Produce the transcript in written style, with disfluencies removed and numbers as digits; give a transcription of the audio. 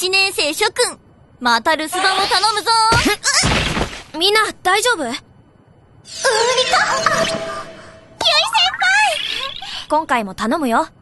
1年生諸君、また留守番を頼むぞ。 みんな、大丈夫？ ゆい先輩！ 今回も頼むよ。